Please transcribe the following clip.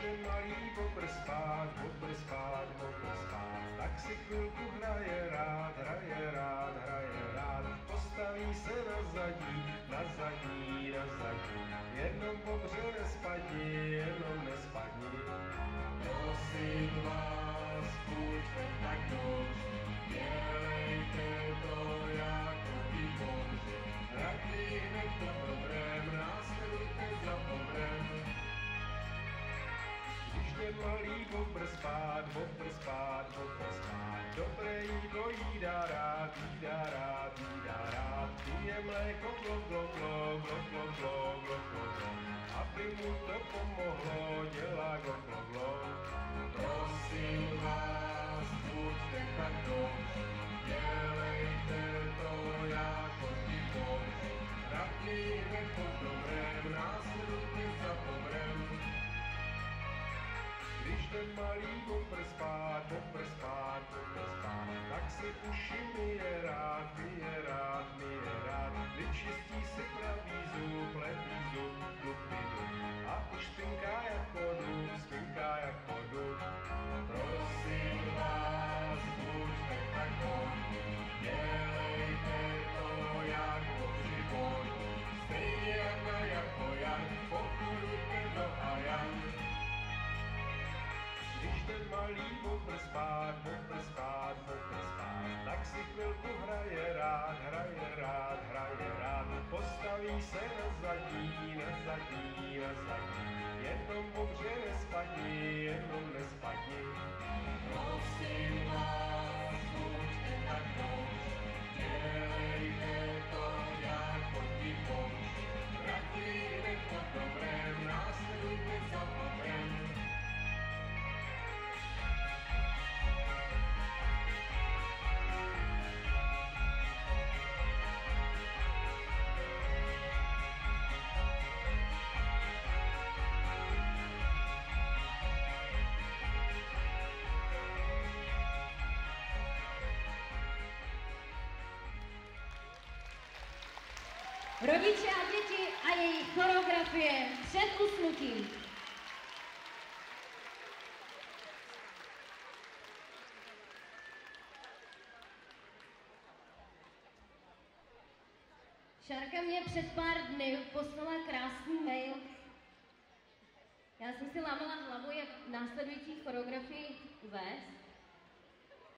ten malý bobr spát, bobr spát, bobr spát, tak si chvilku hraje rád, hraje rád, hraje rád. Postaví se na zadní, na zadní, na zadní, jenom bobře nespadni, jenom nespadni. Prosím vás, buďte tak dobří, dělejte to jako ty boží. Raději hned po dobrém, následujte za bobrem. Když ten malý bobr spát, bobr spát, bobr spát, dobré jídlo jídá rád, jídá rád, jídá rád. Pije mléko, glo, glo, glo, glo, glo, glo, glo, glo, glo. Aby mu to pomohlo, dělá glo, glo, glo. Prosím vás, buďte tak dobří, dělejte to jako ty boží. Raději hned po dobrém, následujte za bobrem. Když ten malý bobr spát, bobr spát, bobr spát, tak si uši myje rád, myje rád, myje rád. Vyčistí si pravý zub, levý zub, dupy dub. A už spinká jako dub, spinká jako dub. Prosím vás, buďte tak dobří, dělejte to jako při boží. Stejně jako Jan, pochůdujte do Hajan. Když ten malý bobr spát, bobr spát, bobr spát, tak si chvilku hraje rád, hraje rád, hraje rád. Postaví se na zadní, na zadní, na zadní, jenom bobře nespadni, jenom nespadni. Prosím vás, buďte tak dobří, dělejte to jako ti boží. Raději hned po dobrém, následujte za bobrem. Rodiče a děti a jejich choreografie před usnutím. Šárka mě před pár dny poslala krásný mail. Já jsem si lámala hlavu, jak následující choreografii vést.